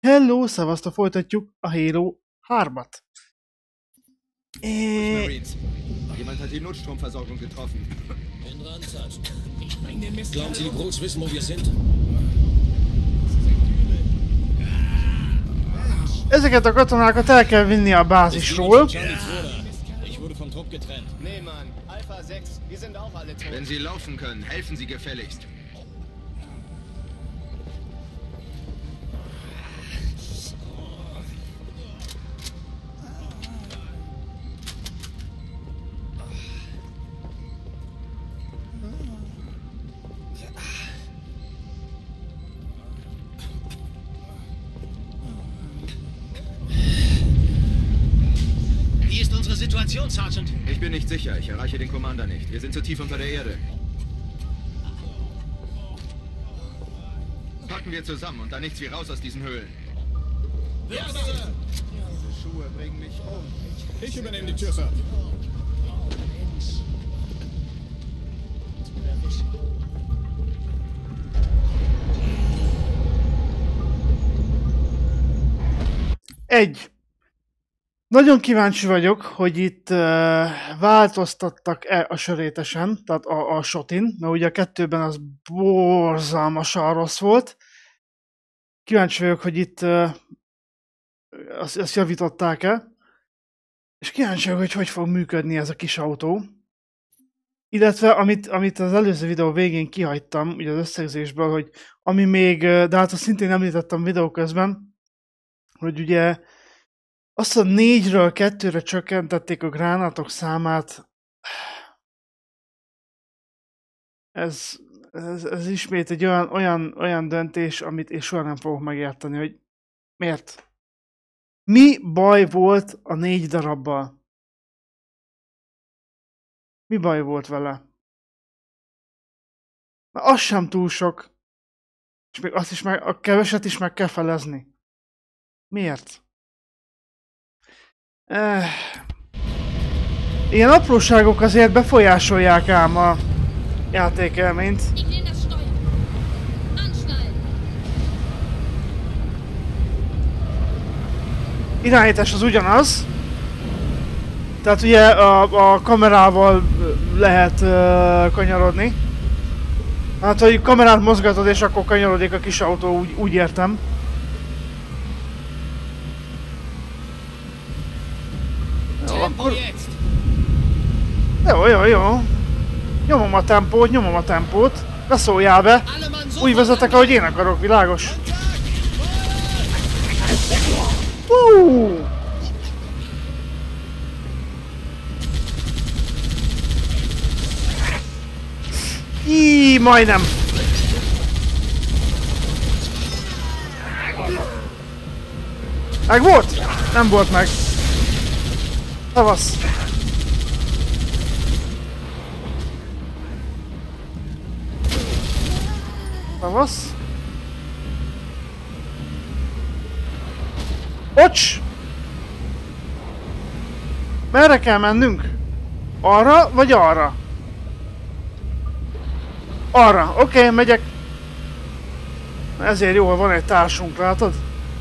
Hello, szevasztok, folytatjuk a Halo 3-at. Marines. Jemand hat die Notstromversorgung getroffen. In Randzeit. Glauben Sie, die Bruts wissen, wo wir sind? Ezeket a katonákat el kell vinni a bázisról. Ich wurde vom Trupp getrennt. Nee, Mann. Alpha 6, wir sind auch alle tot. Wenn Sie laufen können, helfen Sie gefälligst. Wie ist unsere Situation, Sergeant? Ich bin nicht sicher. Ich erreiche den Commander nicht. Wir sind zu tief unter der Erde. Packen wir zusammen und dann nichts wie raus aus diesen Höhlen. Ja, Sir. Diese Schuhe bringen mich um. Ich übernehme die Tür, Sir. Nagyon kíváncsi vagyok, hogy itt változtattak-e a sörétesen, tehát a shotin, mert ugye a kettőben az borzalmasan rossz volt. Kíváncsi vagyok, hogy itt azt javították-e, és kíváncsi vagyok, hogy hogy fog működni ez a kis autó. Illetve, amit az előző videó végén kihagytam, ugye az összegzésből, hogy ami még, de hát azt szintén említettem videó közben, hogy ugye azt a 4-ről 2-re csökkentették a gránátok számát. Ez ismét egy olyan döntés, amit én soha nem fogok megérteni, hogy miért? Mi baj volt a 4 darabbal? Mi baj volt vele? Na, az sem túl sok. És még azt is a keveset is meg kell felezni. Miért? Ilyen apróságok azért befolyásolják ám a játékelményt. Irányítás az ugyanaz. Tehát ugye a kamerával lehet kanyarodni. Hát, hogy kamerát mozgatod és akkor kanyarodik a kis autó, úgy értem. Akkor... Jó. Nyomom a tempót. Ne szóljál be. Úgy vezetek, ahogy én akarok, világos. Majdnem. Meg volt? Nem volt meg. Szavasz! Szavasz! Bocs! Merre kell mennünk? Arra vagy arra? Arra, oké, megyek. Ezért jó, ha van egy társunk, látod?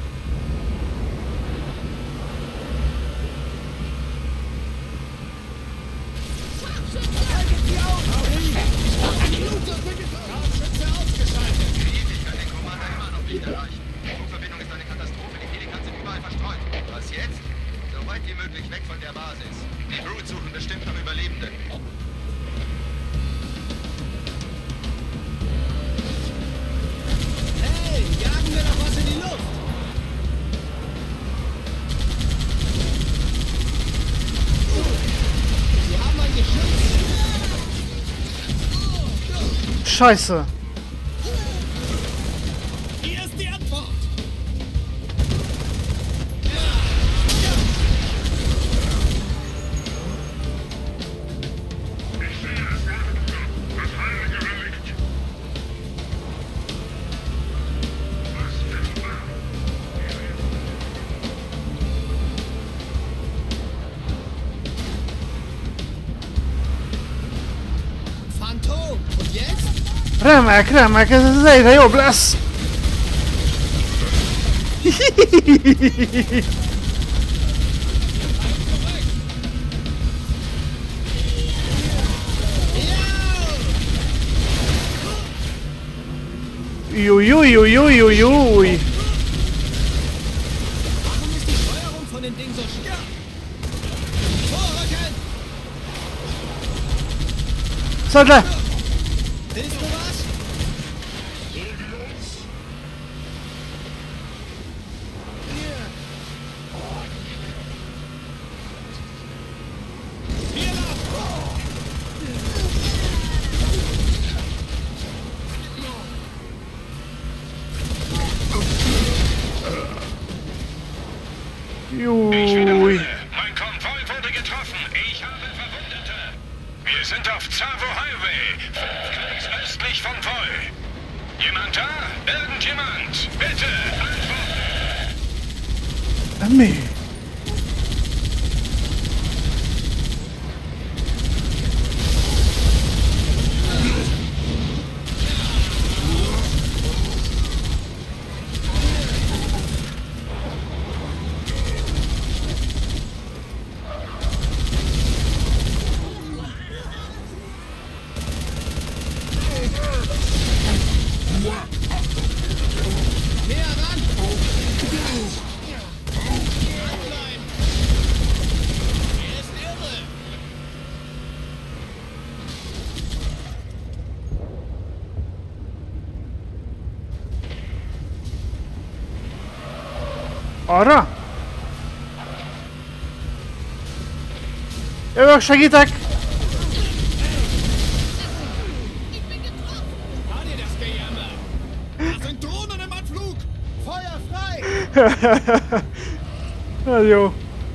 Scheiße! Hier ist die Antwort! Phantom! Und jetzt? Remek, ez egyre jobb lesz! Uiuiuiuiui. Warum ist die Steuerung von dem Ding so schwer? Vorrücken! Szedd Willst du was? Hier lang! Ui. Mein Konvoi wurde getroffen. Ich habe Verwundete. Wir sind auf Tsavo Highway, 5 Klicks östlich von Voi. Jemand da? Irgendjemand? Bitte, antworten! Mi? Näher ran! Bleiben! Er ist irre! Arra? Jövök, segítek! War dir das Gejammer? Das sind Drohnen im Anflug! Feuer frei! Na jó.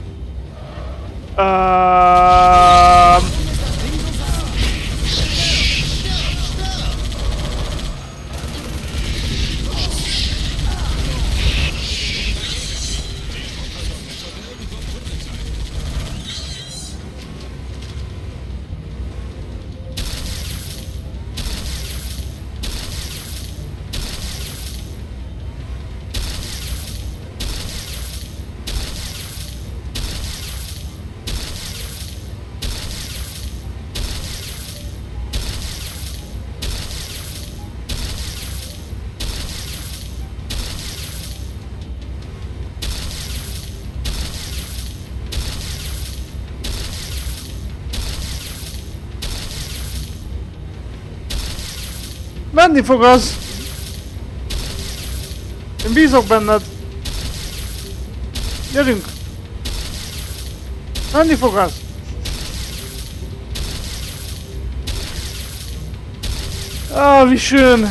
Menni fog az! Én bízok benned! Gyerünk! Menni fog az! Ah, wie schön!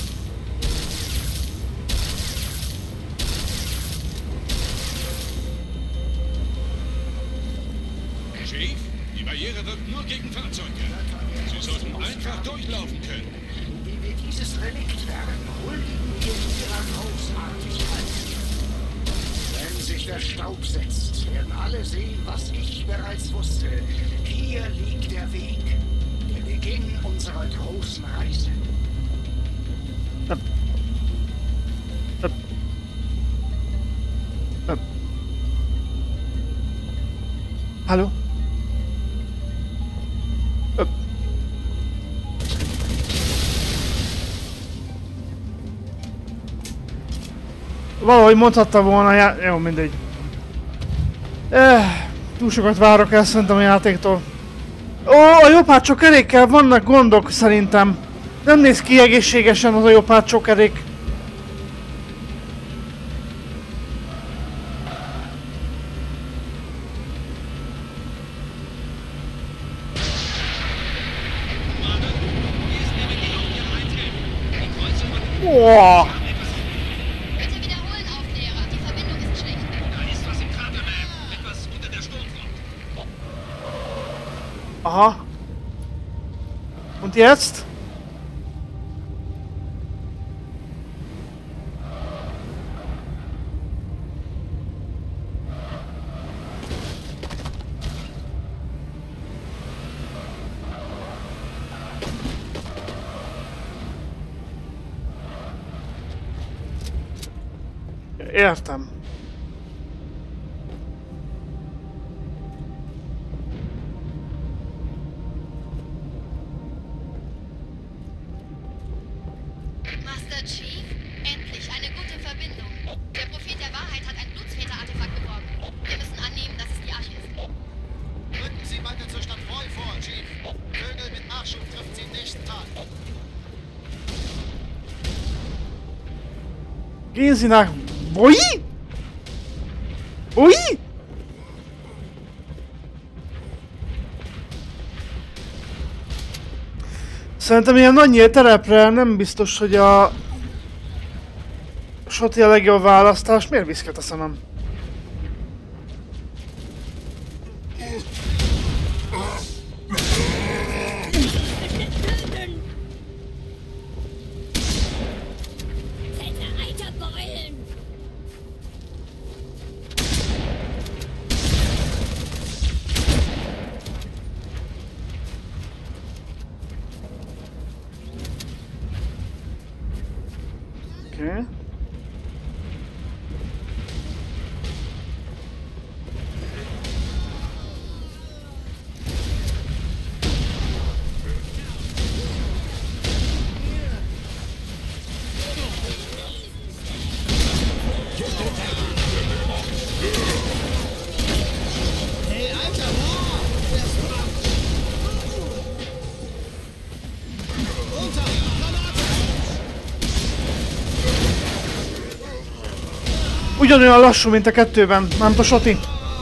Chief, die Barriere wirkt nur gegen Fahrzeuge. Sie sollten einfach durchlaufen können. Wie wir dieses Relikt werden, huldigen wir ihrer Großartigkeit. Wenn sich der Staub setzt, werden alle sehen, was ich bereits wusste. Hier liegt der Weg. Der Beginn unserer großen Reise. Hallo? Valahogy mondhatta volna, jó, mindegy. Túl sokat várok el szerintem a játéktól. Ó, a jobb hátsó kerékkel vannak gondok szerintem. Nem néz ki egészségesen az a jobb hátsó kerék. Boah. Bitte wiederholen, Aufklärer. Die Verbindung ist schlecht. Da ist was im Kraterwellen. Etwas unter der Sturmfront. Aha. Und jetzt? Értem. Master Chief, endlich eine gute Verbindung. Der Prophet der Wahrheit hat ein Blutsväter-Artefakt geborgen. Wir müssen annehmen, dass es die Arche ist. Rücken Sie weiter zur Stadt Roy vor, Chief. Vögel mit Nachschub trifft Sie im nächsten Tag. Gehen Sie nach... Ui! Ui! Szerintem ilyen annyi terepre nem biztos, hogy a... Soti a legjobb választás. Miért viszket a szemem? Okay. Ugyanolyan lassú, mint a kettőben, nem a Soti.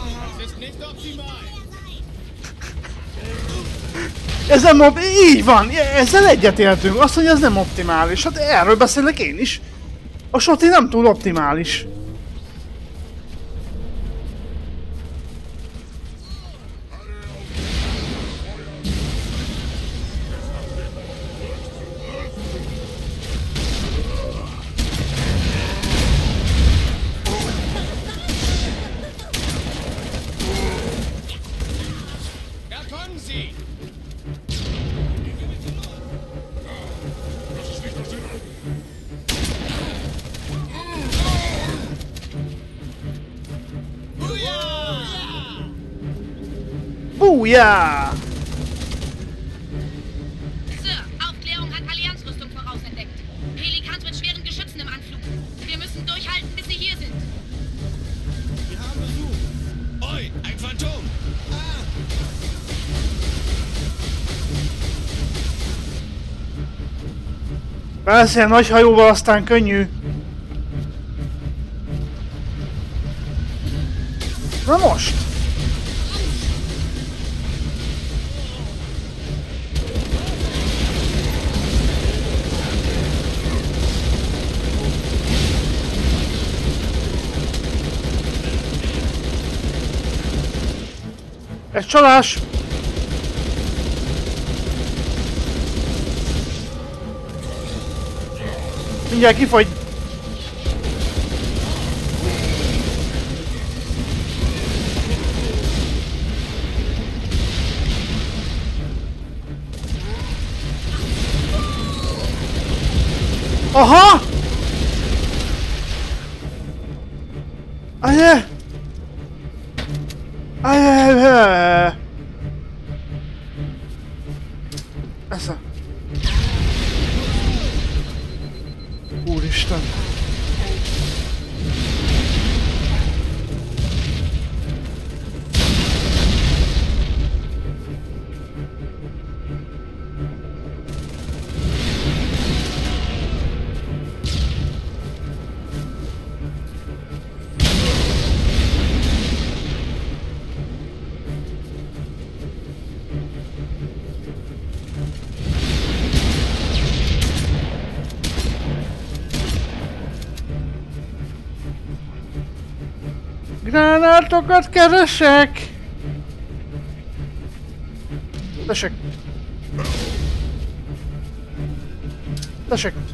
Ez nem így van, ezzel egyetértünk. Azt, hogy ez nem optimális. Hát erről beszélek én is. A Soti nem túl optimális. Booyah! Sir, Aufklärung hat Allianzrüstung vorausentdeckt. Pelikans mit schweren Geschützen im Anflug. Wir müssen durchhalten, bis sie hier sind. Wir haben Besuch. Oi, ein Phantom. Persze, nagy hajóval aztán könnyű. Na most! Ez csalás! Mindjárt kifogy! Aha! Ajaj! Ajaj! Esze. Úristen! Gránátokat keresek! Tessék! Tessék!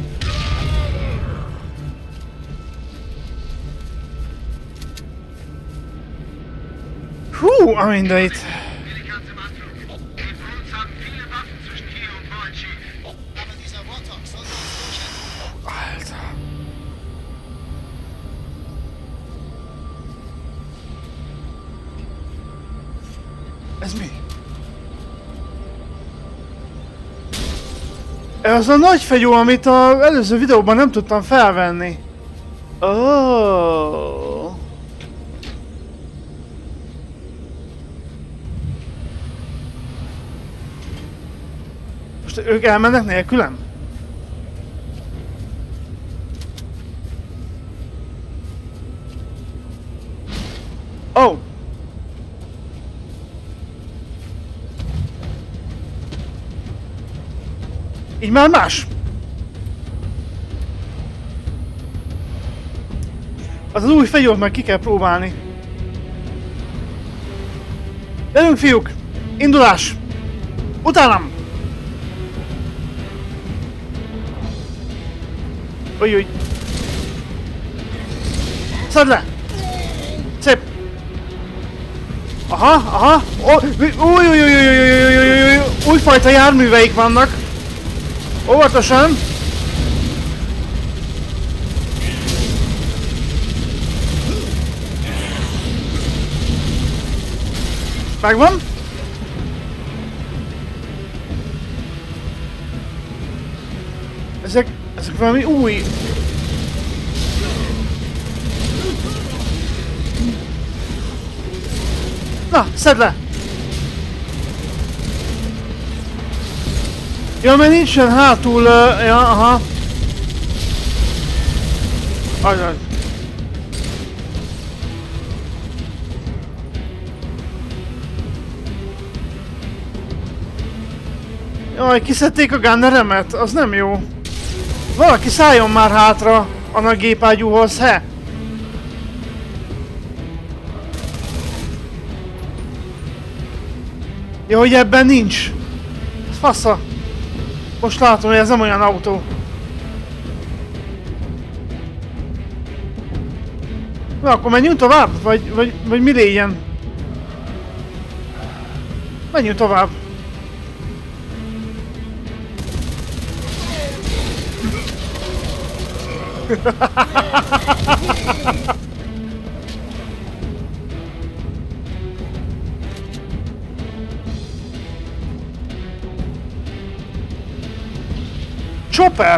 Hú, a mindeit! Pelikans im Anflug. Die Brutes haben viele Waffen zwischen hier und Roy, Chief. Aber dieser Warthog soll uns durchhelfen. Alter! Ez mi? Ez a nagy fegyó, amit az előző videóban nem tudtam felvenni. Oh. Most ők elmennek nélkülem? Oh. Így már más. Az új fegyót meg ki kell próbálni. Gyerünk, fiúk! Indulás! Utánam! Új. Szedd le! Szép! Aha! Újfajta járműveik vannak. Óvatosan! Megvan? Ezek valami új... Na, szedd le! Ja, mert nincsen hátul... ja, aha. Ajaj. Jaj, kiszedték a gunneremet, az nem jó. Valaki szálljon már hátra a nagy gépágyúhoz, he? Ja, hogy ebben nincs. Ez fasza. Most látom, hogy ez nem olyan autó. Na, akkor menjünk tovább? Vagy mi legyen? Menjünk tovább. Chopper!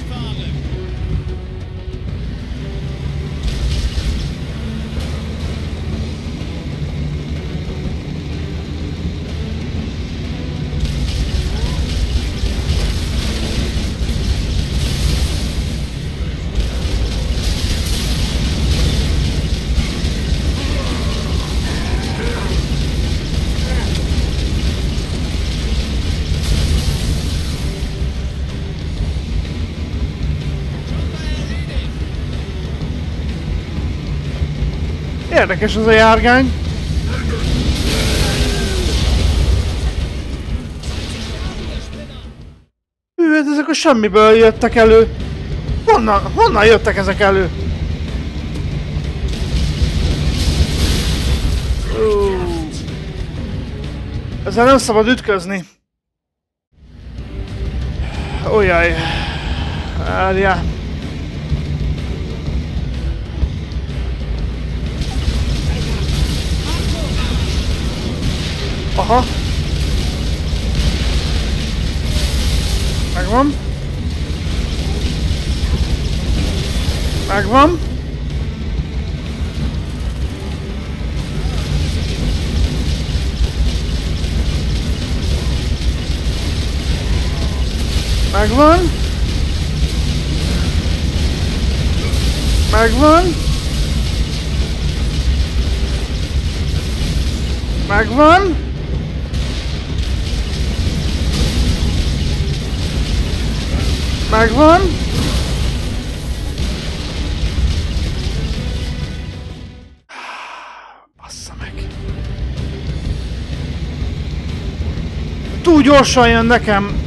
Érdekes az a járgány. Hű, hát ezek a semmiből jöttek elő. Honnan jöttek ezek elő? Ezzel nem szabad ütközni. Ojjaj. Várjál. Aha. Megvan. Megvan. Megvan. Megvan. Megvan. Megvan. Bassza meg. Túl gyorsan jön nekem.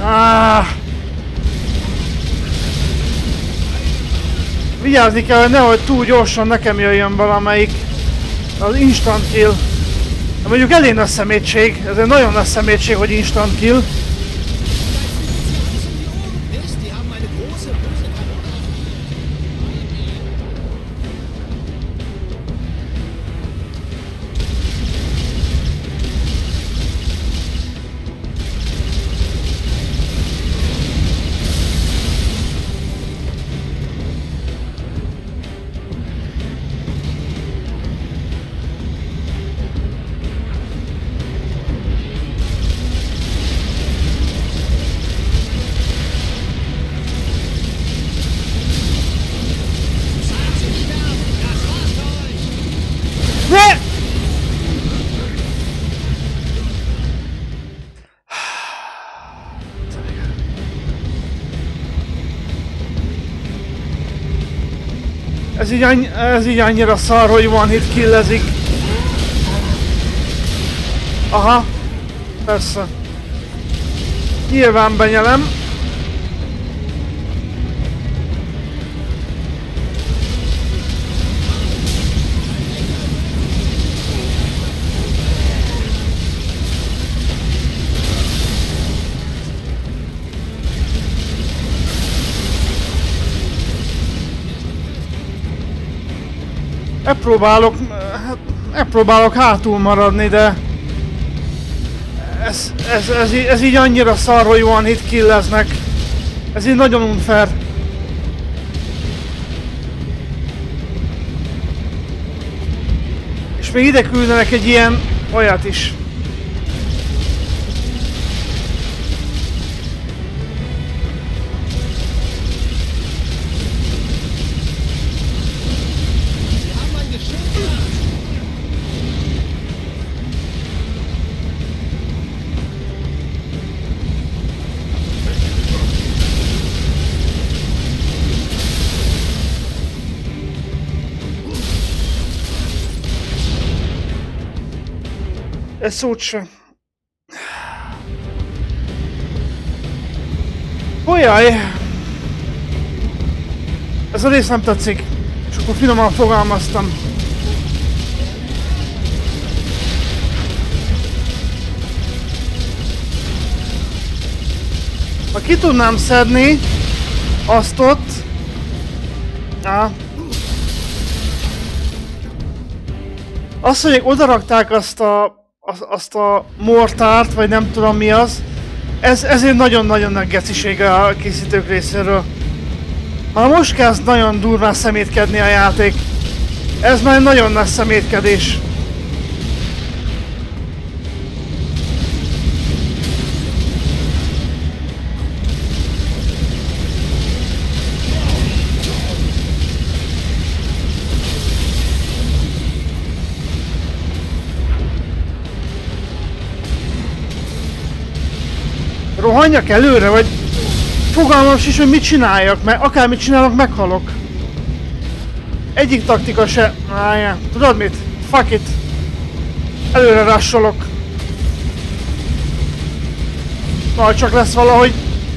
Vigyázni kell, hogy nehogy túl gyorsan nekem jöjjön valamelyik. Az instant kill. De mondjuk elég nagy szemétség. Ez egy nagyon nagy szemétség, hogy instant kill. Ez így annyira szar, hogy one hit killezik. Aha. Persze. Nyilván benyelem. Megpróbálok hátul maradni, de ez így annyira szar, hogy one hit killeznek. Ez így nagyon unfair. És még ide küldenek egy ilyen olyat is. Ez szót sem. Olyaj! Ez a rész nem tetszik. És akkor finoman fogalmaztam. Ha ki tudnám szedni azt ott... Azt, hogy odarakták azt a mortárt, vagy nem tudom mi az, ez egy nagyon-nagyon nagy gecisége a készítők részéről. Már most kezd nagyon durván szemétkedni a játék. Ez már nagyon nagy szemétkedés. Rohanjak előre, vagy fogalmam sincs, hogy mit csináljak, mert akármit csinálok, meghalok. Egyik taktika se... Tudod mit? Fuck it! Előre rassolok. Majd csak lesz valahogy...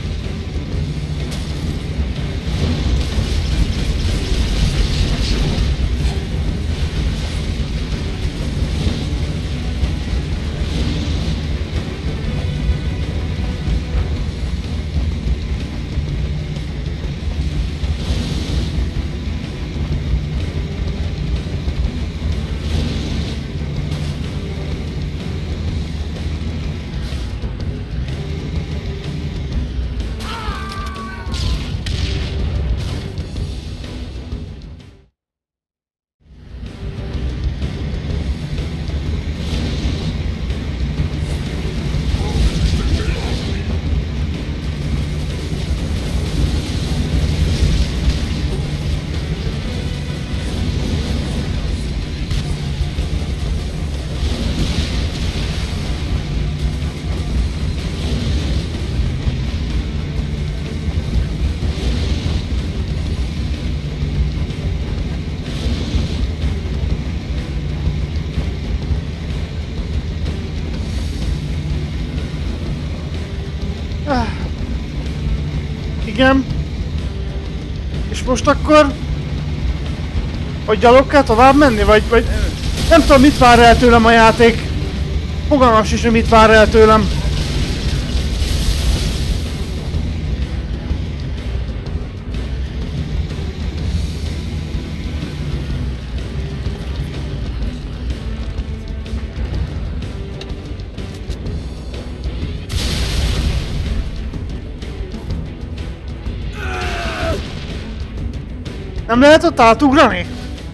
Igen. És most akkor... Hogy gyalog kell tovább menni? Vagy... Nem tudom, mit vár el tőlem a játék. Fogalmam sincs, hogy mit vár el tőlem. Nem lehet ott átugrani?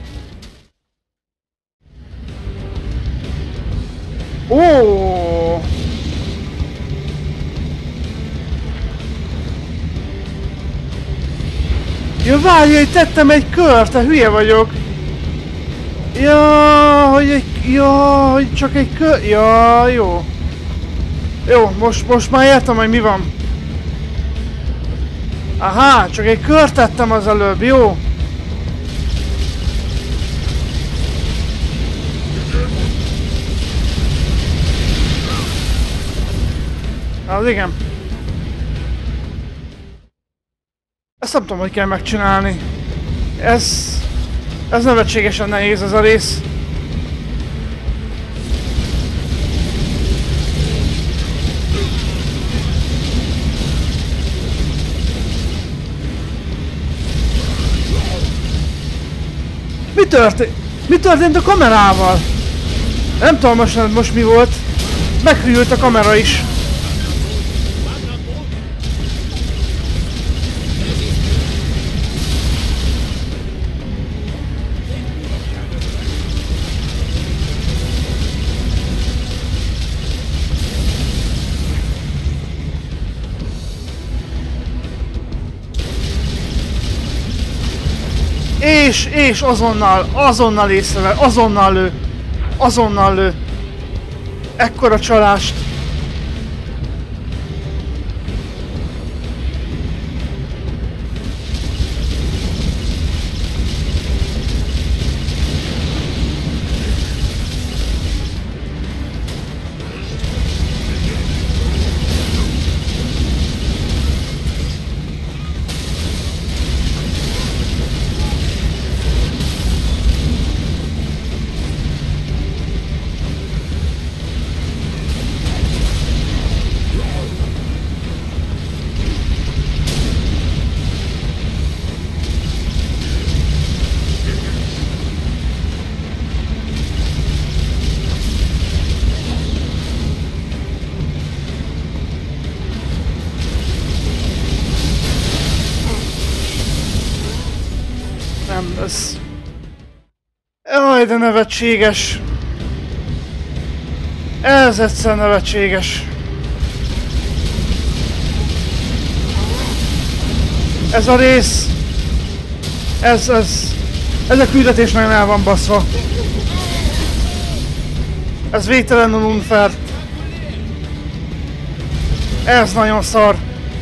Ó! Ja, várj, hogy tettem egy kört, te hülye vagyok. Ja, hogy csak egy kör... Ja, jó. Jó, most már értem, hogy mi van. Aha, csak egy kört tettem az előbb, jó? Az igen. Ezt nem tudom, hogy kell megcsinálni. Ez nevetségesen nehéz ez a rész. Mi történt a kamerával? Nem tudom most mi volt. Meghűlt a kamera is. És azonnal észrevel, azonnal lő. Ekkora csalást. Nem, ez... Jaj, de nevetséges! Ez egyszer nevetséges! Ez a rész... Ez a küldetés nagyon el van baszva. Ez végtelenül unfair. Ez nagyon szar.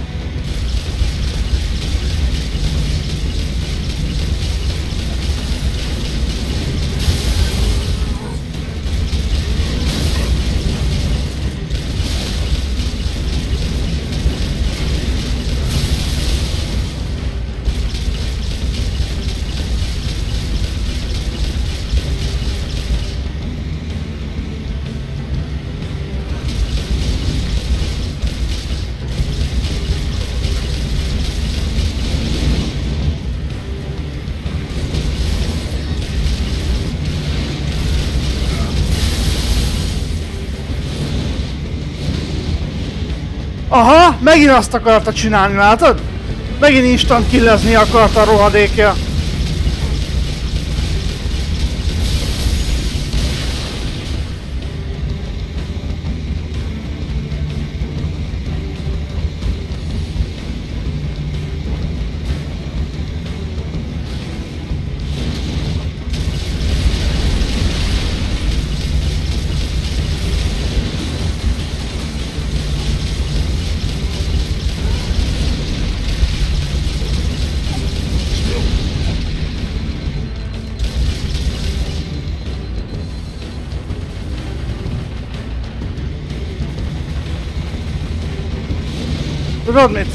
Aha, megint azt akarta csinálni, látod? Megint instant killezni akarta a rohadékja. Tudod mit?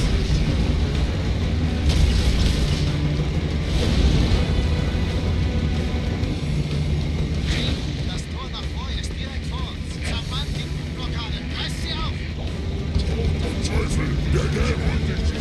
Das Tor nach vor ist direkt vor uns. Zermannt die Blockaden. Reißt sie auf! Teufel, der Dämon!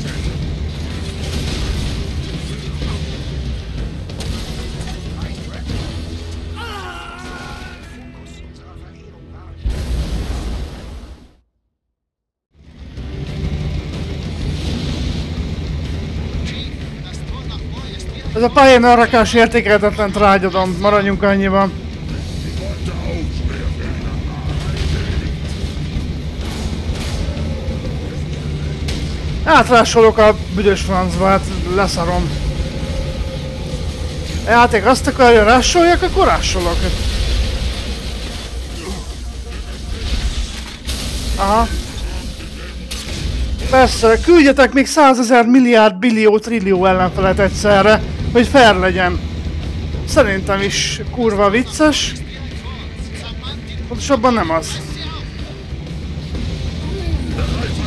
Ez a pályán arrakás értékelhetetlen trágyadom, maradjunk annyiban. Átrásolok a büdös francba, hát leszarom. A játék azt akarja, rásoljak, akkor rásolok. Aha. Persze, küldjetek még 100 000 milliárd billió trillió ellenfelet egyszerre, hogy fair legyen. Szerintem is kurva vicces. Pontosabban nem az.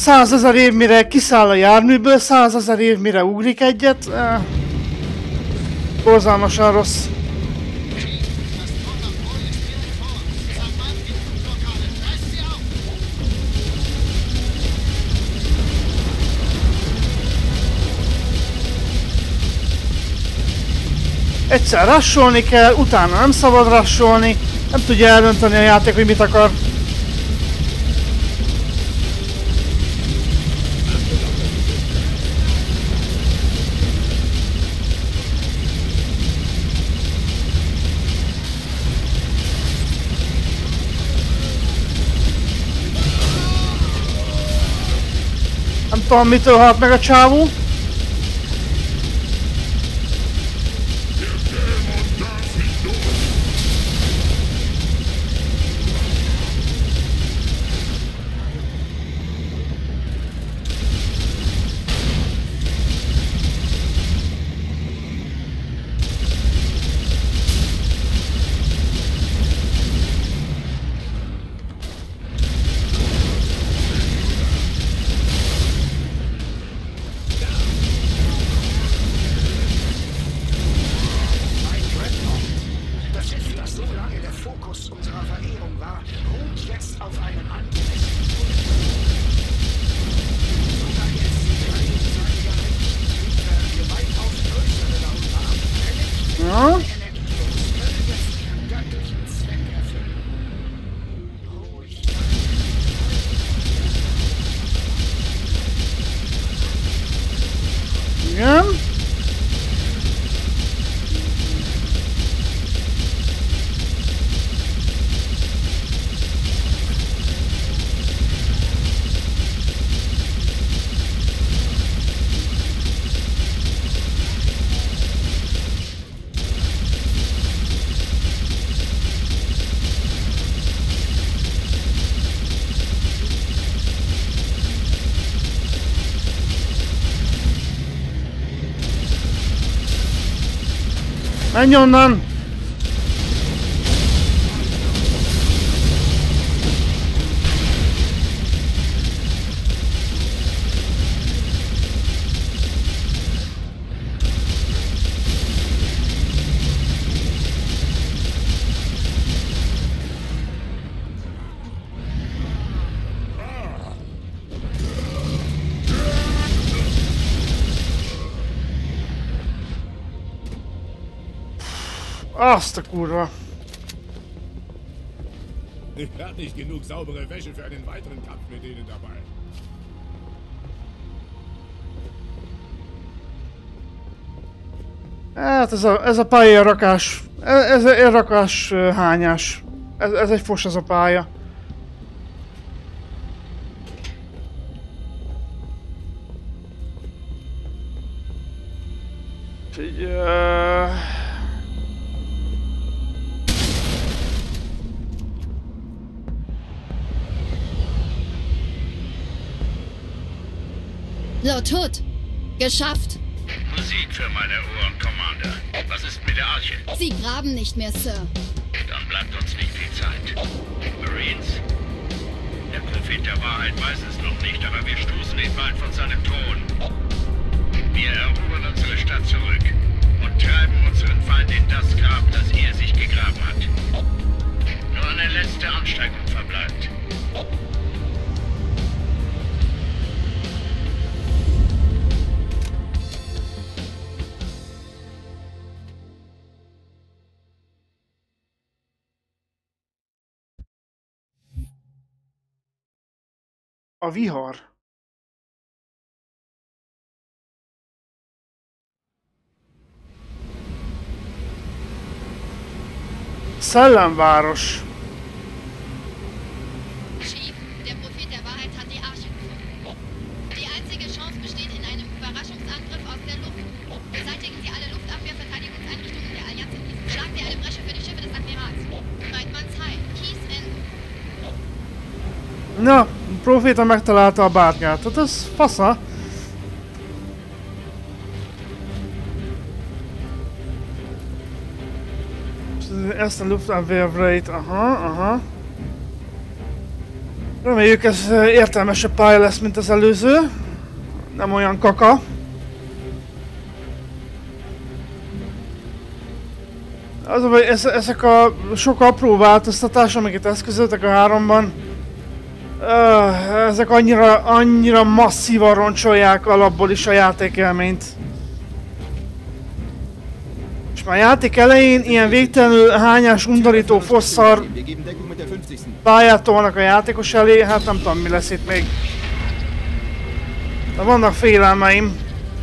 100 000 év mire kiszáll a járműből, 100 000 év mire ugrik egyet. Borzalmasan rossz. Egyszer rassolni kell, utána nem szabad rassolni. Nem tudja eldönteni a játék, hogy mit akar. Nem tudom, mitől halt meg a csávó. Igen. Menj onnan! Azt a kurva! Ich habe nicht genug saubere Wäsche für einen weiteren Kampf mit denen dabei. Hát ez a pálya rakás, ez a rakás hányás. Ez egy fos ez a pálya. Úgyhogy... Lord Hood! Geschafft! Musik für meine Ohren, Commander. Was ist mit der Arche? Sie graben nicht mehr, Sir. Dann bleibt uns nicht viel Zeit. Marines? Der Prophet der Wahrheit weiß es noch nicht, aber wir stoßen ihn bald von seinem Thron. Wir erobern unsere Stadt zurück und treiben unseren Feind in das Grab, das er sich gegraben hat. Nur eine letzte Anstrengung verbleibt. A vihar. Szellemváros. Chief, der Prophet der Wahrheit hat die Arche gefunden. Die einzige Chance besteht in einem Überraschungsangriff aus der Luft. Beseitigen Sie alle Luftabwehrverteidigungseinrichtungen der Allianz in diesem Schlag, der eine Bresche für die Schiffe des Admirals. Weidmanns High, Keys End. Na, a proféta megtalálta a bárkát, tehát ez fasza. Ezt a Luftabwehr-Rate, aha. Reméljük ez értelmesebb pálya lesz, mint az előző. Nem olyan kaka. Az, hogy ezek a sok apró változtatás, amiket eszközöltek a 3-ban, ezek annyira masszívan roncsolják alapból is a játékélményt. És már a játék elején ilyen végtelenül hányás, undorító, fosszar pályát tolnak a játékos elé, hát nem tudom mi lesz itt még. De vannak félelmeim.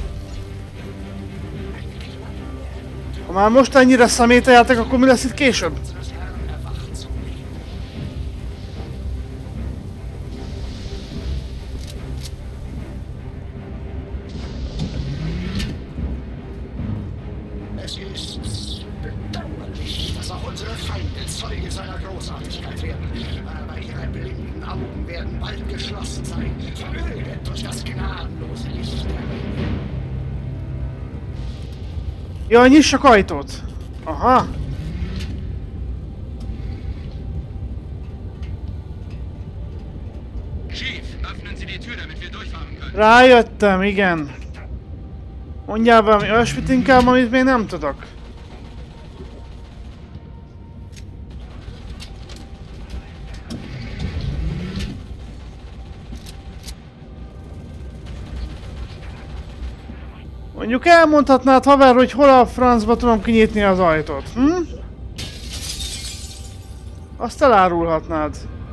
Ha már most ennyire szemételjáték, akkor mi lesz itt később? Es ist bedauerlich, dass auch unsere Feinde Zeuge seiner Großartigkeit werden. Aber ihre blinden Augen werden bald geschlossen sein, verödet durch das gnadenlose Licht der Menge. Jaj, nyissak ajtót! Aha! Chief, öffnen Sie die Tür, damit wir durchfahren können. Rájöttem, igen. Mondjál valami olyasmit inkább, amit még nem tudok. Mondjuk elmondhatnád, haver, hogy hol a francba tudom kinyitni az ajtót, hm? Azt elárulhatnád.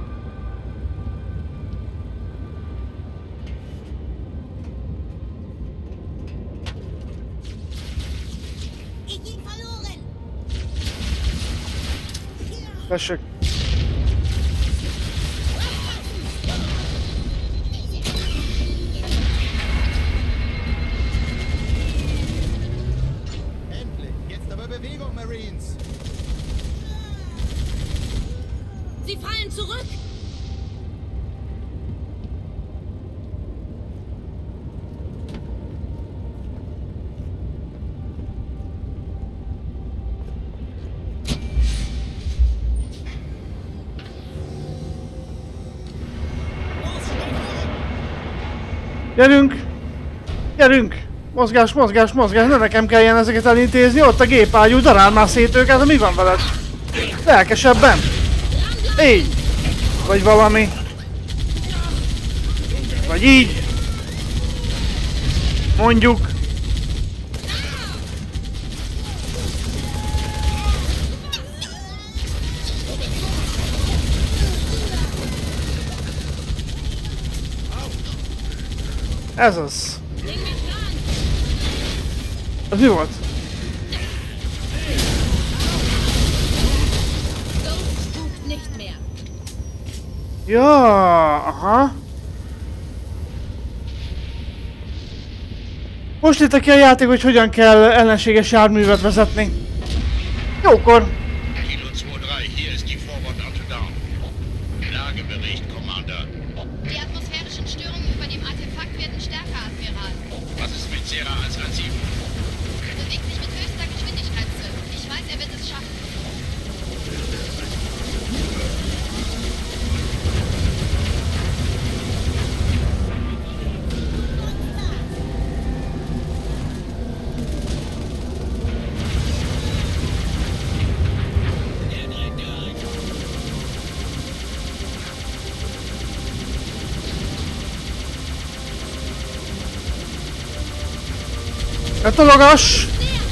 Tessék. Endlich. Jetzt aber Bewegung, Marines. Sie fallen zurück! Gyerünk! Gyerünk! Mozgás, mozgás, mozgás, ne nekem kelljen ezeket elintézni, ott a gépágyú, darál már szét őket, de mi van veled? Lelkesebben! Így! Vagy valami. Vagy így. Mondjuk. Ez az. Az mi volt? Ja, aha. Most itt ki a játék, hogy hogyan kell ellenséges járművet vezetni. Jókor. Kilo 2-3, hier ist die Vorwärtsauto down. Lagebericht, Commander. Die atmosphärischen Störungen über dem Artefakt werden stärker, Admiral. Was ist mit Sera als Anziehung? Er bewegt sich mit höchster Geschwindigkeit, Sir. Ich weiß, er wird es schaffen. Ne tologass!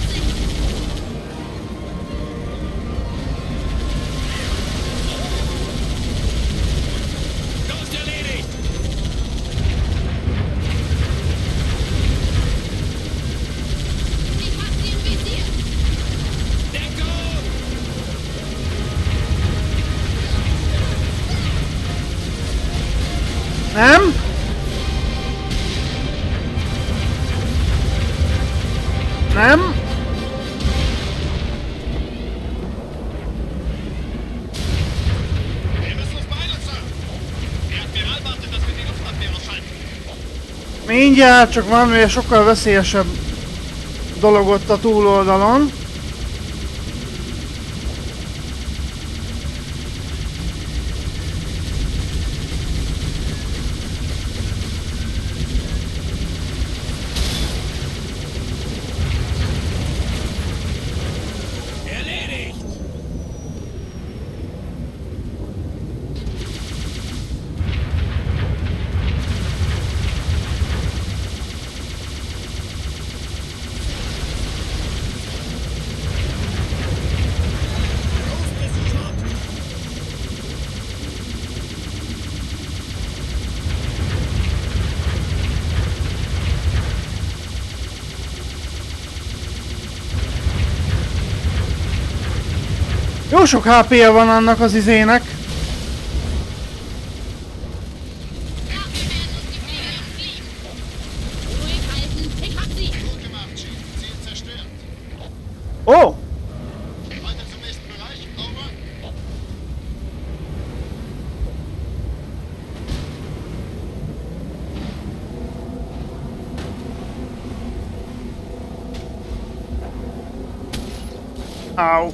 Ghost erledigt! Sie fasst ihn Visier. Deckung! Nem? Nem? Wir müssen uns beeilen, Sir. Der Admiral wartet, dass wir die Luftabwehr ausschalten. Mindjárt, csak van egy sokkal veszélyesebb dolog ott a túloldalon. Jó sok HP-je van annak az izének. Oh! Au.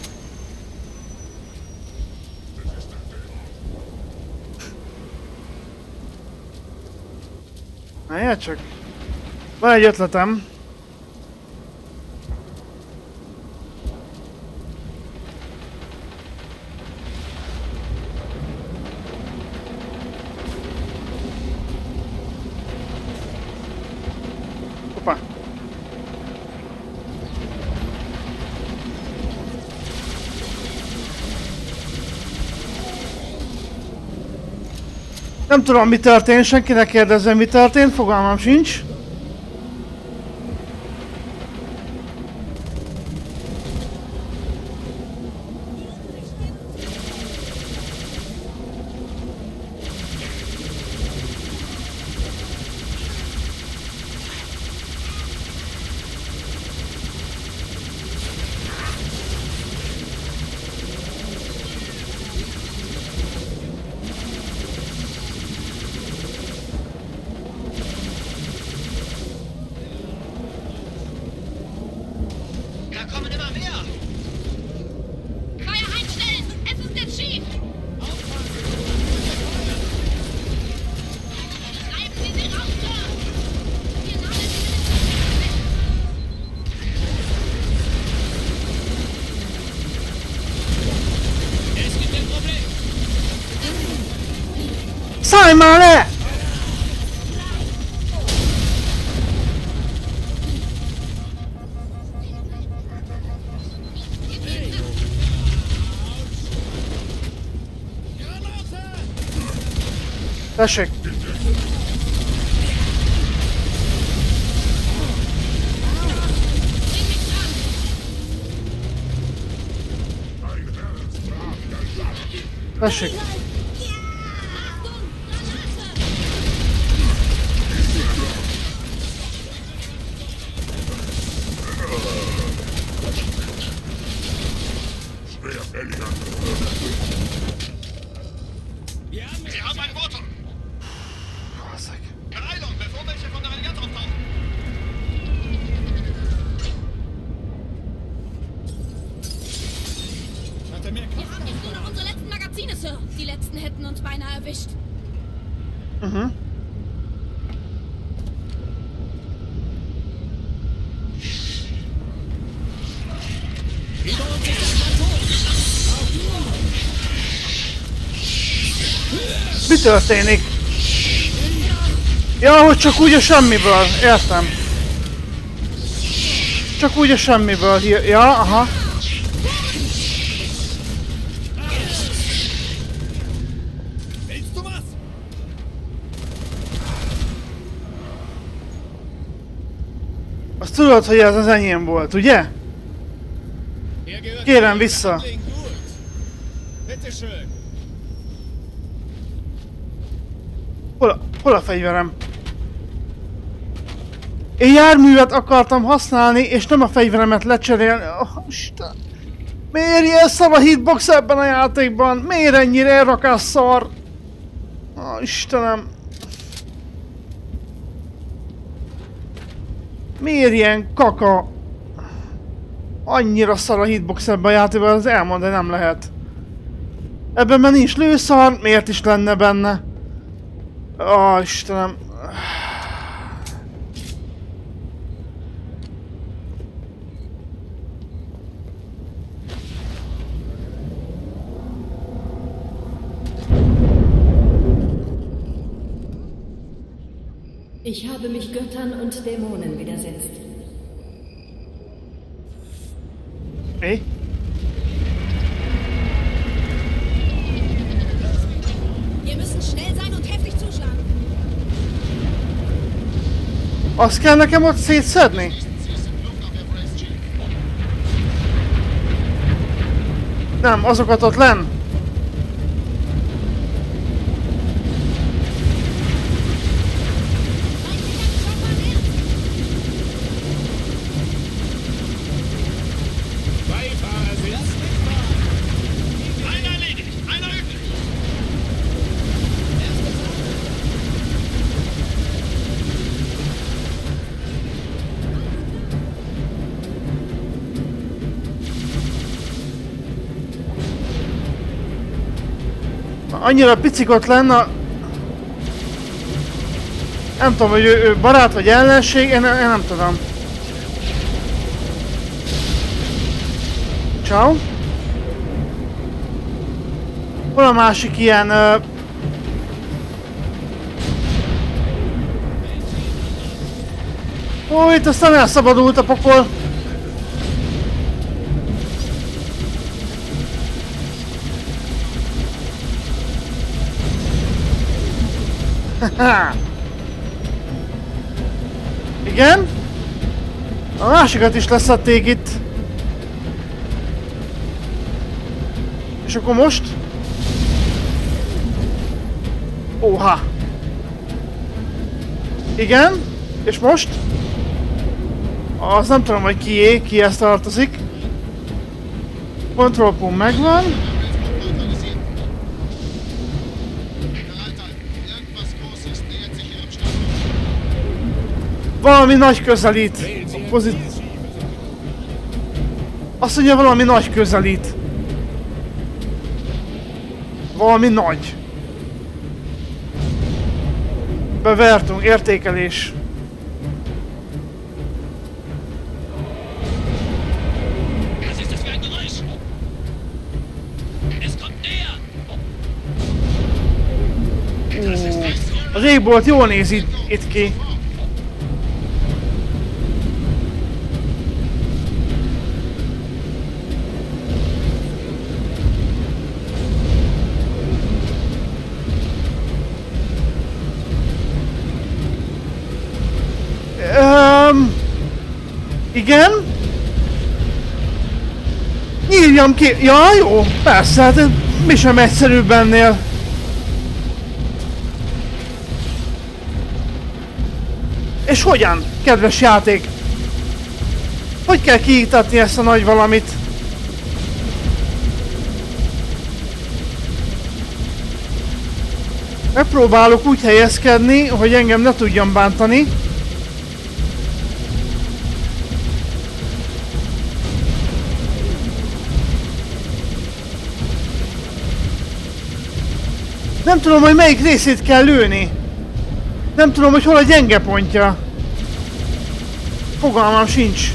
Na, csak. Van egy ötletem. Hoppá. Nem tudom, mi történt, senkinek kérdezem, mi történt, fogalmam sincs. Szállj már le! Tessék! Tessék! Sie haben ein Votum! Beeilung, bevor welche von der Allianz auftauchen! Wir haben jetzt nur noch unsere letzten Magazine, Sir. Die letzten hätten uns beinahe erwischt. Mhm. Mi történik? Ja, hogy csak úgy a semmiből, értem. Csak úgy a semmiből, ja, aha. Azt tudod, hogy ez az enyém volt, ugye? Kérem vissza. Hol a fegyverem? Én járművet akartam használni, és nem a fegyveremet lecserélni. Oh, Isten. Miért ilyen szar a hitbox ebben a játékban? Miért ennyire elrakás szar? Oh, Istenem. Miért ilyen kaka? Annyira szar a hitbox ebben a játékban, az elmondani nem lehet. Ebben már nincs lőszar, miért is lenne benne? Ó, Istenem. Ich habe mich Göttern und Dämonen widersetzt. Mi? Wir müssen schnell sein und heftig zuschlagen. Azt kell nekem ott szétszedni? Nem, azokat ott lenn. Annyira picik ott lenne. Nem tudom, hogy ő barát vagy ellenség, én nem tudom. Ciao. Hol a másik ilyen... Ó, itt aztán elszabadult a pokol. Igen? A másikat is leszedték itt. És akkor most? Óha! Igen? És most? Az nem tudom, hogy ki ezt tartozik. Control pont megvan. Valami nagy közelít. Azt mondja, valami nagy közelít. Valami nagy. Bevertünk, értékelés. Az égbolt jól néz itt ki. Igen? Nyírjam ki! Ja, jó, persze, hát mi sem egyszerűbb ennél. És hogyan, kedves játék? Hogy kell kiiktatni ezt a nagy valamit? Megpróbálok úgy helyezkedni, hogy engem ne tudjam bántani. Nem tudom, hogy melyik részét kell lőni. Nem tudom, hogy hol a gyenge pontja. Fogalmam sincs.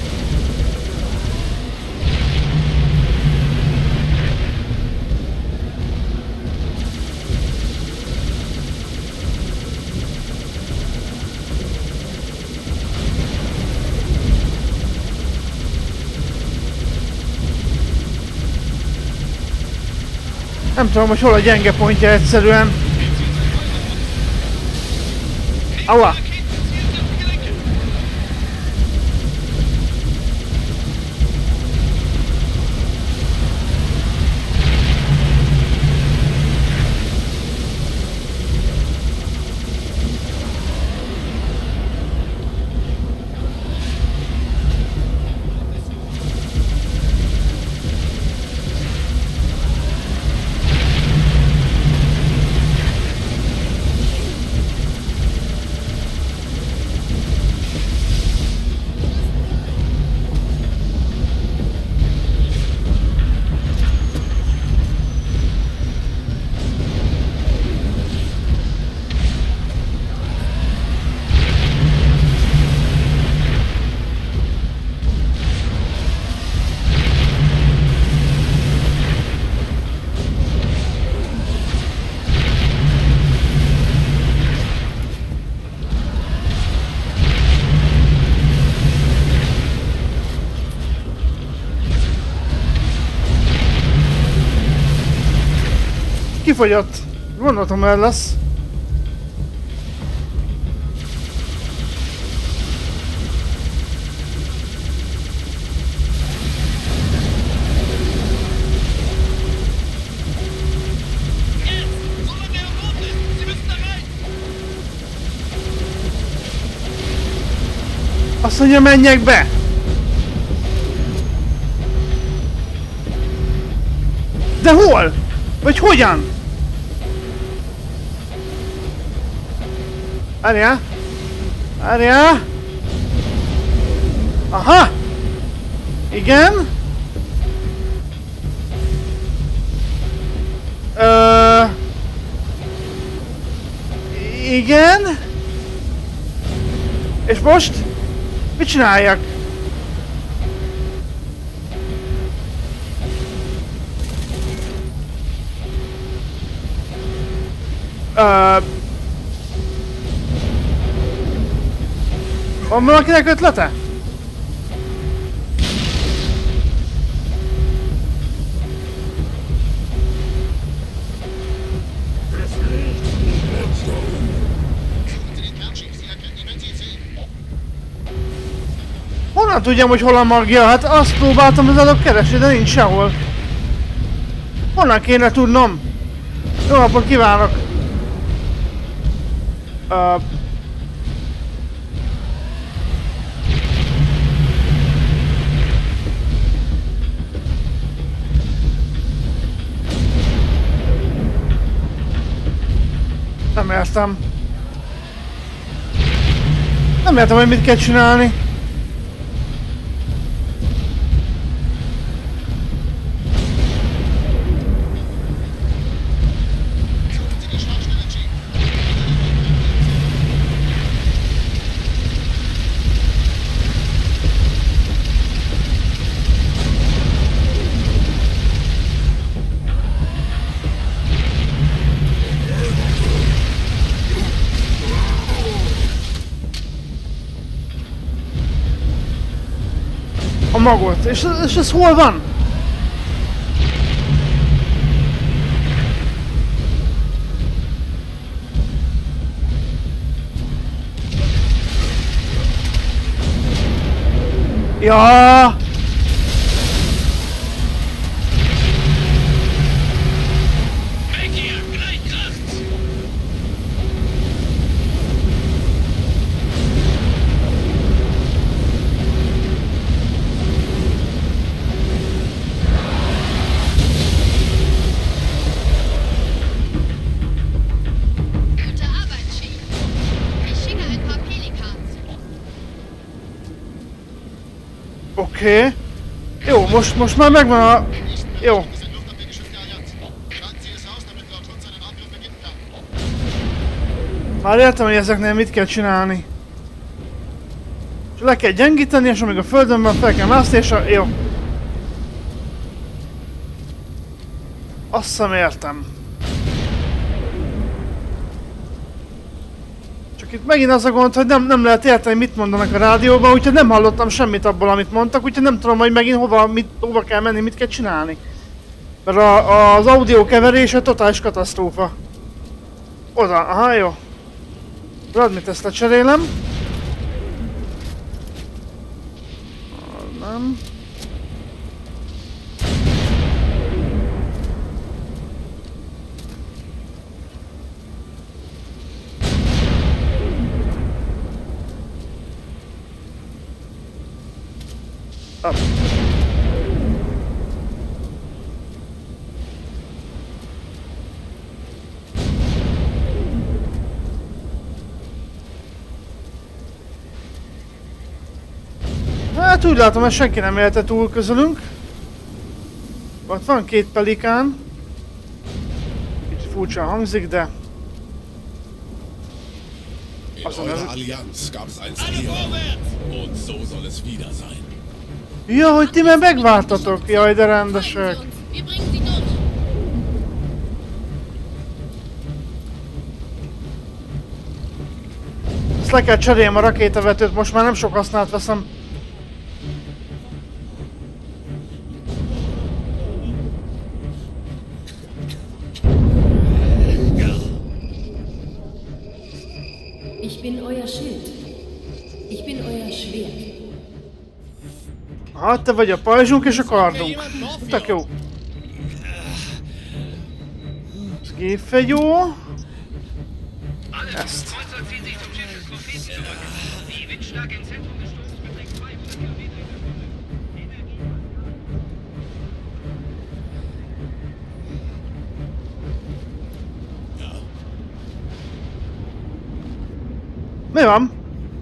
Nem tudom, hogy hol a gyenge pontja egyszerűen. Aua! Kifogyott. Gondoltam, el lesz. mondja, menjek be! De hol? Vagy hogyan? Várjál! Várjál! Aha! Igen? Igen? És most? Mit csináljak? Van valakinek ötlete? Honnan tudjam, hogy hol a magja? Hát azt próbáltam az előbb keresni, de nincs sehol. Honnan kéne tudnom? Jó napot kívánok! Nem értem. Nem értem, hogy mit kell csinálni. A magot. És ez hol van? Ja. Oké. Jó, most már megvan a... Jó. Már értem, hogy ezeknél mit kell csinálni. És le kell gyengíteni, és amíg a földön van, fel kell mászni, és a... Jó. Azt hiszem értem. Itt megint az a gond, hogy nem lehet érteni, mit mondanak a rádióban, úgyhogy nem hallottam semmit abból, amit mondtak, úgyhogy nem tudom, hogy megint hova kell menni, mit kell csinálni. Mert az audio keverése totális katasztrófa. Oda, aha, jó. Radmit ezt lecserélem. Nem. Up. Hát úgy látom, hogy senki nem élte túl közülünk. Ott van két pelikán. Kicsit furcsán hangzik, de... In eurer Allianz gab es einst Ehre, und so soll es wieder sein. Ja, hogy ti már megváltatok! Jaj, de rendesek! Ezt le kell cseréljem a rakétavetőt, most már nem sok hasznát veszem. Ich bin euer Schild. Ich bin euer Schwert. Hát te vagy a pajzsunk és a kardunk. Tök jó. Ez gépfegyó. Ezt. Mi van?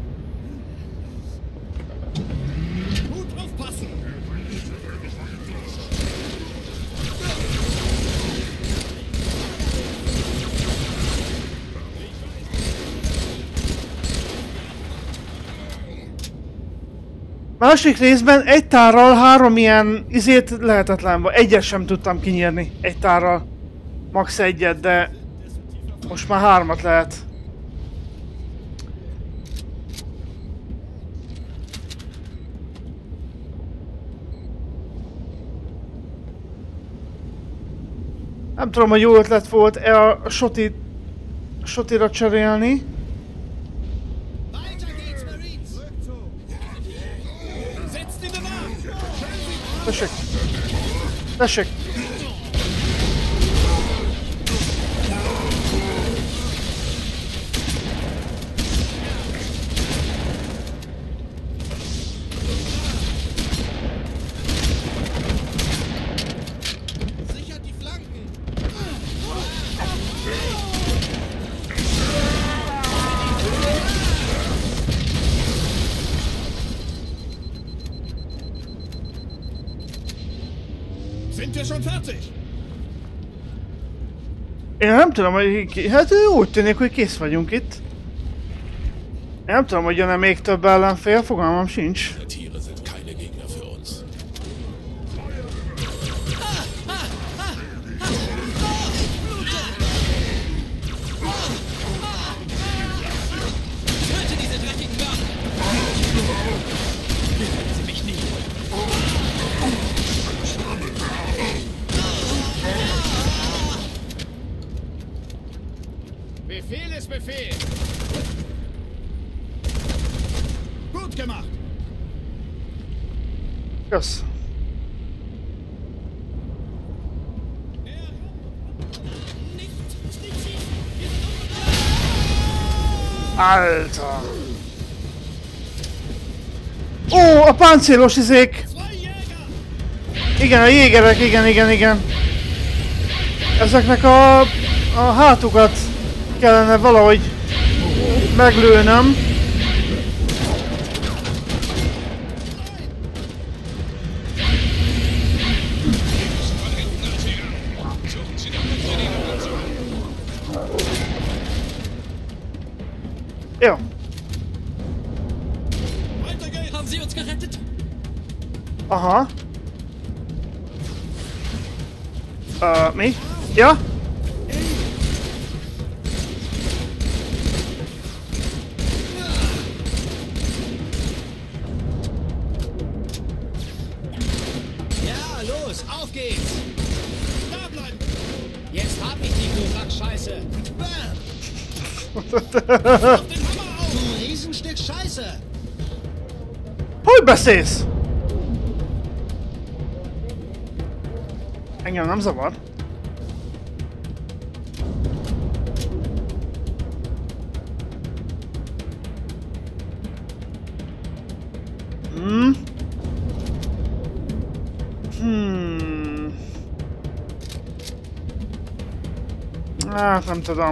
Másik részben egy tárral 3 ilyen izét lehetetlen volt. Egyet sem tudtam kinyírni. Egy tárral. Max egyet, de most már 3-at lehet. Nem tudom, hogy jó ötlet volt-e a Shotira cserélni. Tessék! Tessék! Sind wir schon fertig? Én nem tudom, hogy hát úgy tűnik, hogy kész vagyunk itt. Én nem tudom, hogy jön-e még több ellenfél, fogalmam sincs. Die Tiere sind keine Gegner für uns. Töte diese dreckigen Waffen! Sie mich nie. Befehl ist Befehl. Gut gemacht. Kösz. Alter! Ó, a páncélos izék! Igen, a jégerek, igen. Ezeknek a hátukat kellene valahogy meglőnöm. Jó. Haben Sie uns gerettet? Aha. Mi? Ja? Ja, los, auf geht's! Da bleiben! Jetzt hab ich die, du Sackscheiße! Bam! Du Riesenstück Scheiße! Hogy beszélsz? Engem nem zavar. Hát nem tudom.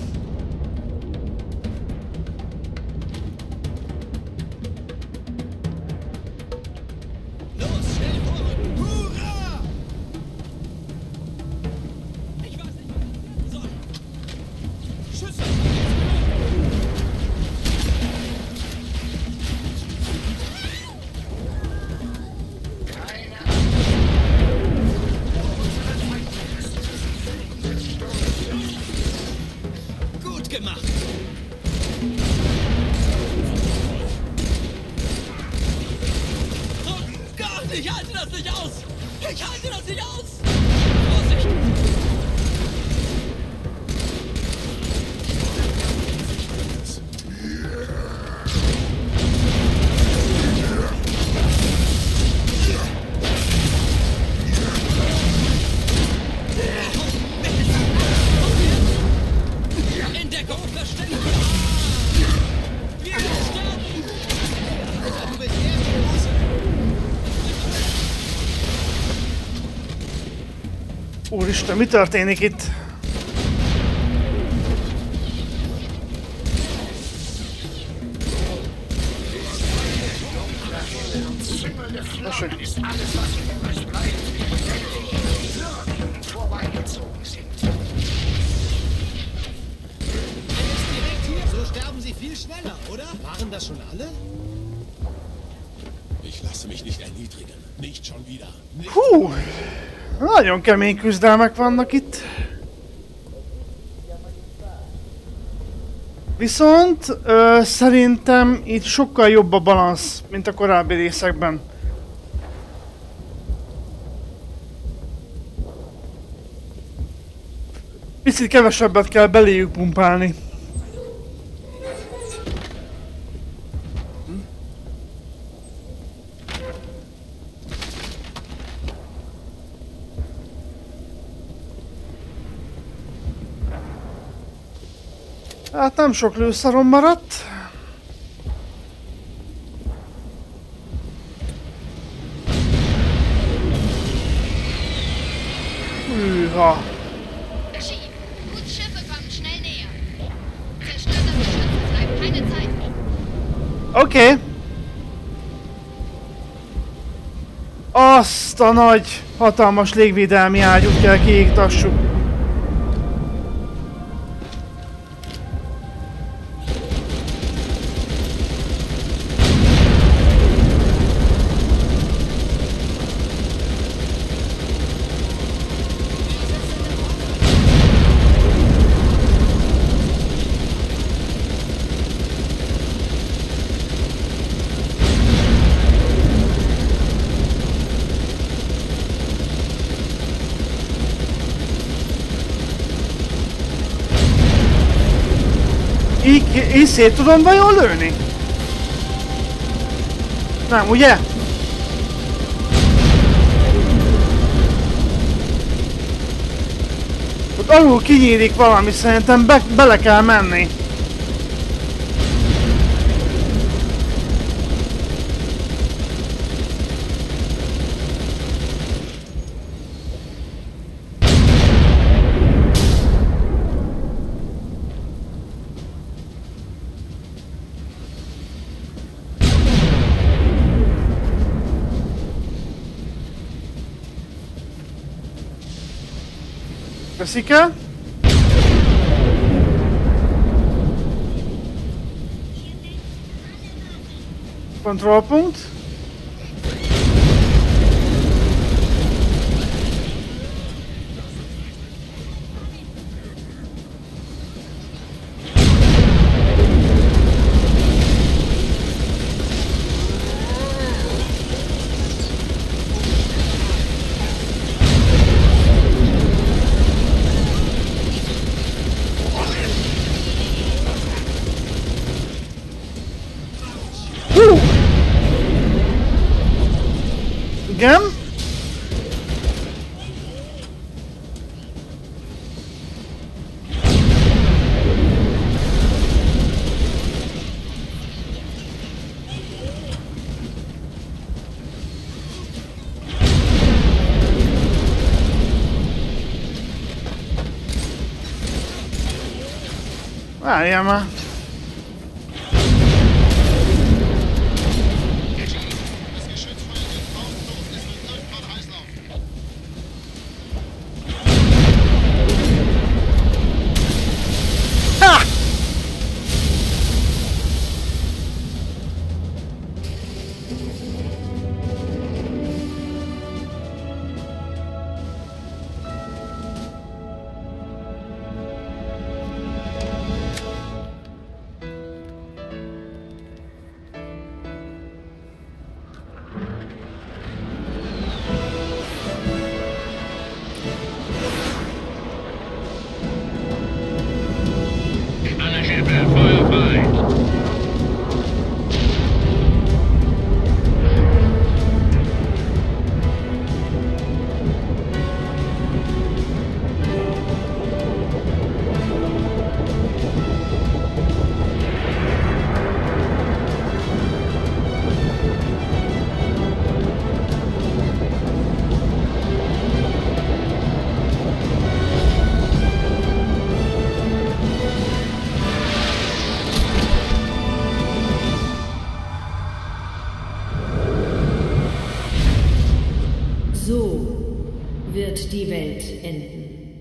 Gut gemacht! Oh Gott, ich halte das nicht aus! Ich halte das nicht aus! Vorsicht! Entdeckung versteckt! Wir sterben! Du bist Úristen, mi történik itt? Züngelnde Flammen ist alles, was von euch bleibt, wenn die Würden vorbeigezogen sind. Jetzt direkt hier. So sterben sie viel schneller, oder? Waren das schon alle? Ich lasse mich nicht erniedrigen. Nicht schon wieder. Nicht. Hú! Nagyon kemény küzdelmek vannak itt. Viszont szerintem itt sokkal jobb a balansz, mint a korábbi részekben. Picit kevesebbet kell beléjük pumpálni. Hát nem sok lőszarom maradt. Hűha. Chief, Guts Schiffe kommen schnell näher. Zerstört das Geschütz, es bleibt keine Zeit. Oké. Azt a nagy, hatalmas légvédelmi ágyút kell kiiktassuk. Így szét tudom vajon lőni? Nem, ugye? Ott alul kinyílik valami, szerintem bele kell menni. Köszike. Kontrollpunkt. Igen. Várjál már. wird die Welt enden.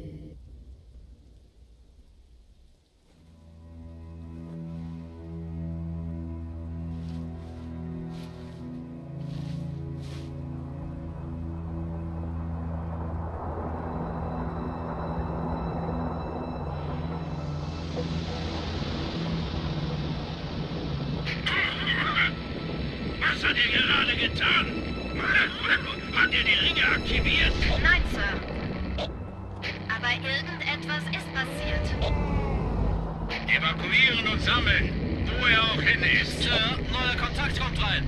Was hat ihr gerade getan? Habt ihr die Ringe aktiviert? Nein, Sir. Aber irgendetwas ist passiert. Evakuieren und sammeln, wo er auch hin ist. Sir, neuer Kontakt kommt rein.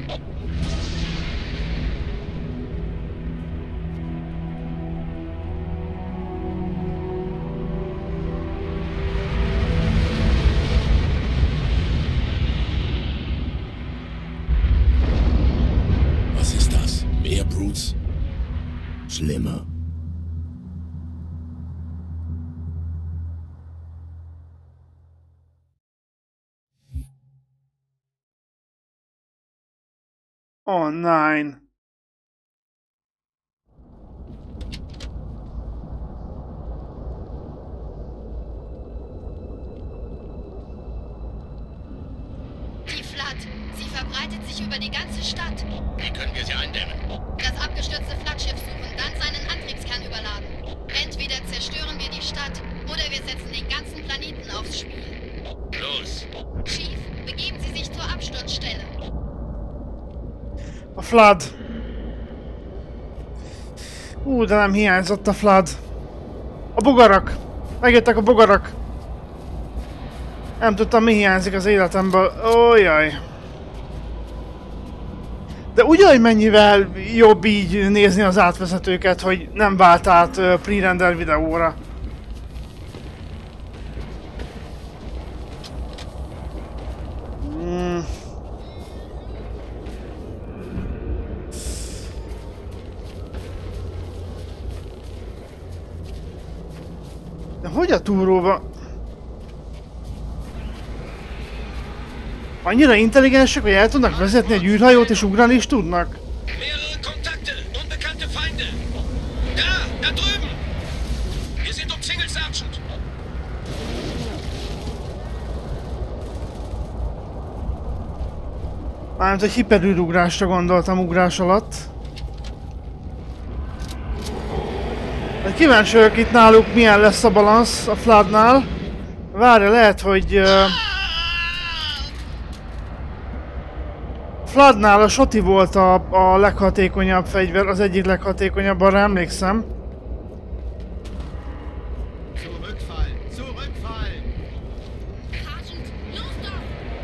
Was ist das? Mehr Brutes? Schlimmer. Oh nein. Die Flood. Sie verbreitet sich über die ganze Stadt. Wie können wir sie eindämmen? Das abgestürzte Flaggschiff suchen, dann seinen Antriebskern überladen. Entweder zerstören wir die Stadt oder wir setzen den ganzen Planeten aufs Spiel. Los! Chief, begeben Sie sich zur Absturzstelle. A flood. De nem hiányzott a flood. A bogarak. Megjöttek a bogarak. Nem tudtam, mi hiányzik az életemből. Ójjaj. De ugyanúgy mennyivel jobb így nézni az átvezetőket, hogy nem vált át pre-render videóra. De hogy a túróba? Annyira intelligensek, hogy el tudnak vezetni egy űrhajót és ugrani is tudnak? Mehrere Kontakte, unbekannte Feinde. Da drüben. Wir sind umzingelt, Sergeant. Mármint, hogy hiperűrugrásra gondoltam ugrás alatt. De kíváncsi vagyok itt náluk milyen lesz a balansz a Floodnál. Várja, lehet, hogy... Floodnál a Shotty volt a leghatékonyabb fegyver, az egyik leghatékonyabb, arra emlékszem. Zurückfallen! Zurückfallen! Sergeant, los doch!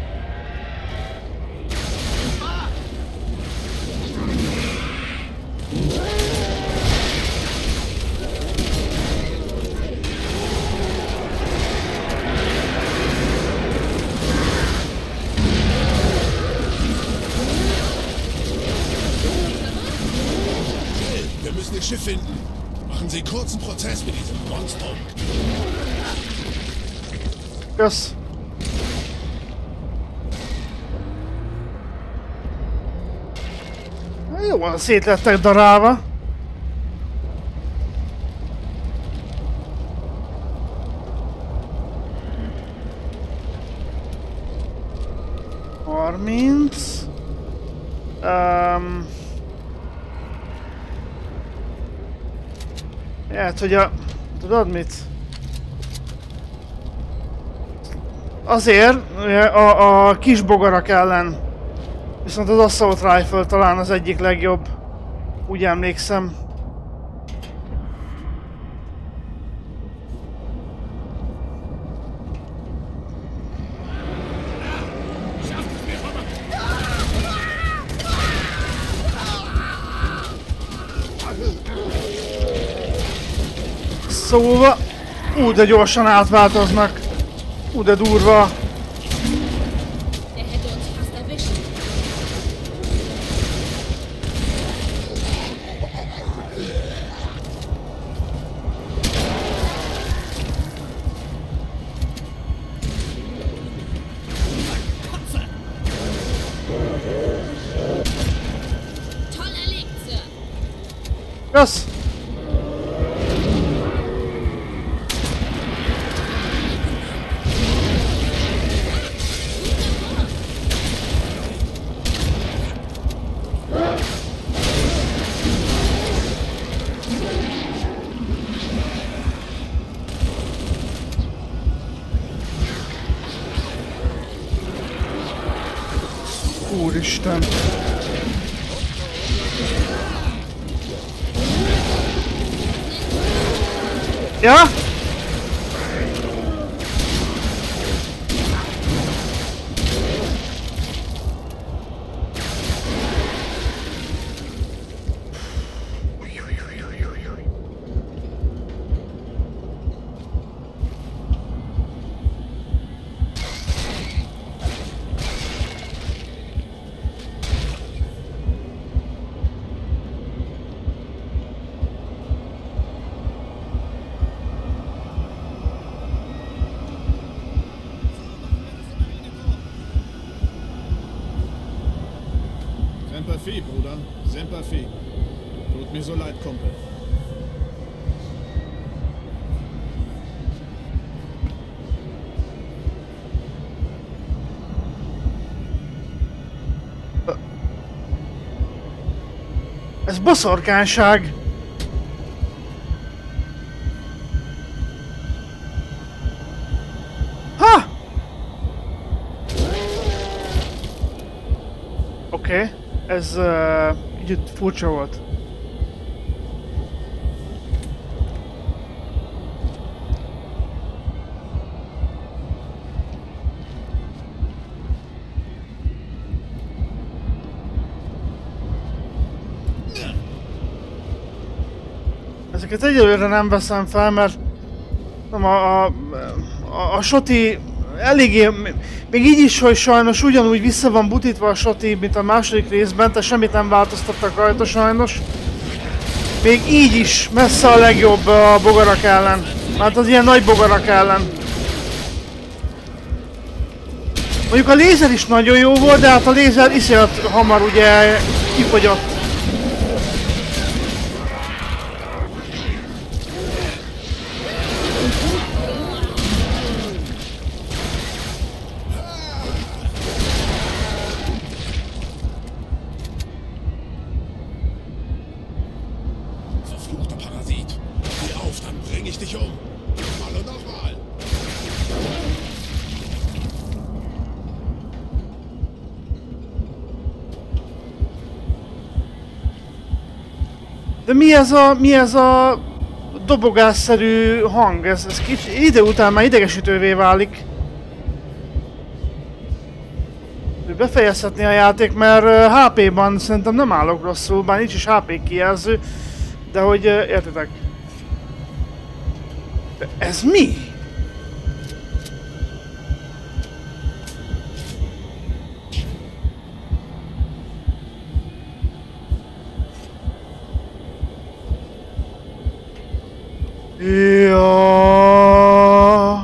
Wir müssen das Schiff finden. Machen Sie kurzen Prozess mit diesem Monstrum. Kösz. Jó van, szét lettek darálva. Hát, hogy tudod mit? Azért a kis bogarak ellen. Viszont az Assault Rifle talán az egyik legjobb. Úgy emlékszem. Szóval... de gyorsan átváltoznak. De durva. Toll erlegt, Sir. Kösz! Úristen! Ja? Semper Fi, Bruder. Semper Fi. Tut mir so leid, Kumpel. Ez boszorkányság! Ha! Oké, ez így furcsa volt. Ezeket egyelőre nem veszem fel, mert nem, a Shoti eléggé, még így is, hogy sajnos ugyanúgy vissza van butítva a Shoti, mint a második részben, tehát semmit nem változtattak rajta sajnos. Még így is messze a legjobb a bogarak ellen, hát az ilyen nagy bogarak ellen. Mondjuk a lézer is nagyon jó volt, de hát a lézer iszonyat hamar ugye kifogyott. Verfluchter Parasit. Steh auf, dann bring ich dich um. Nochmal und nochmal. De mi ez a dobogásszerű hang? Ez kicsi, idő után már idegesítővé válik. Befejezhetné a játék, mert HP-ban szerintem nem állok rosszul, bár nincs is HP kijelző, de hogy értitek. De ez mi? Ja.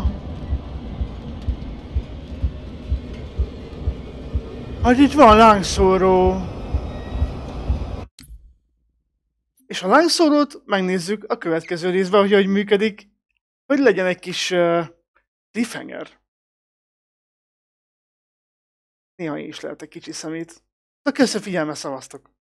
Hát itt van lángszóró. És a lángszórót megnézzük a következő részben, hogy működik, hogy legyen egy kis cliffhanger. Néha is lehet egy kicsi szemét. Na köszönöm figyelmet, szavaztok!